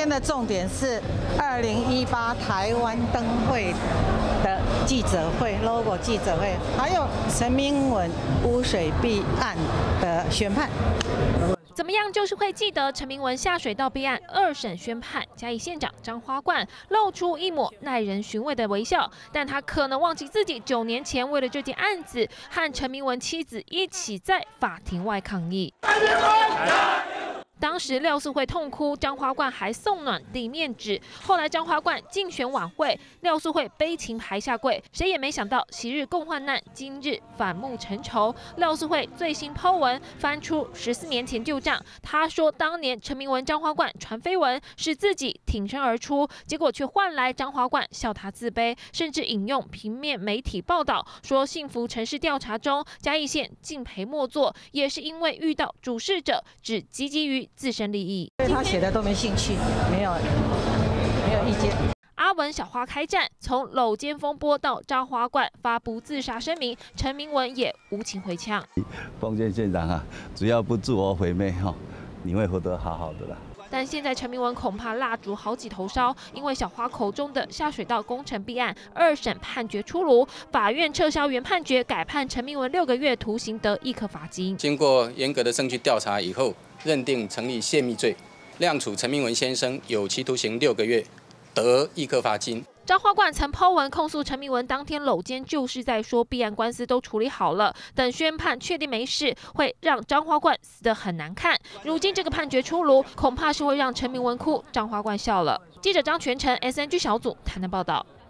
天的重点是2018台湾灯会的记者会 ，logo 记者会，还有陈明文污水弊案的宣判。 怎么样，就是会记得陈明文下水道弊案2审宣判，嘉义县长张花冠露出一抹耐人寻味的微笑，但他可能忘记自己9年前为了这件案子，和陈明文妻子一起在法庭外抗议。 当时廖素慧痛哭，张花冠还送暖递面纸。后来张花冠竞选晚会，廖素慧悲情排下跪。谁也没想到，昔日共患难，今日反目成仇。廖素慧最新抛文，翻出14年前旧账。他说，当年陈明文、张花冠传绯闻，是自己挺身而出，结果却换来张花冠笑他自卑，甚至引用平面媒体报道说，幸福城市调查中，嘉义县敬陪末座，也是因为遇到主事者只积极于 自身利益， 对他写的都没兴趣，没有意见。 阿文小花开战，从搂肩风波到张花冠发布自杀声明，陈明文也无情回呛。 奉劝县长啊，只要不自我毁灭你会活得好好的啦。 但现在陈明文恐怕蜡烛好几头烧，因为小花口中的下水道工程弊案2审判决出炉，法院撤销原判决，改判陈明文6个月徒刑得1颗罚金。 经过严格的证据调查以后，认定成立泄密罪，量处陈明文先生有期徒刑6个月，得1颗罚金。 张花冠曾抛文控诉陈明文当天搂肩，就是在说弊案官司都处理好了，等宣判确定没事，会让张花冠死得很难看。如今这个判决出炉，恐怕是会让陈明文哭，张花冠笑了。记者张全成 SNG 小组台南报道。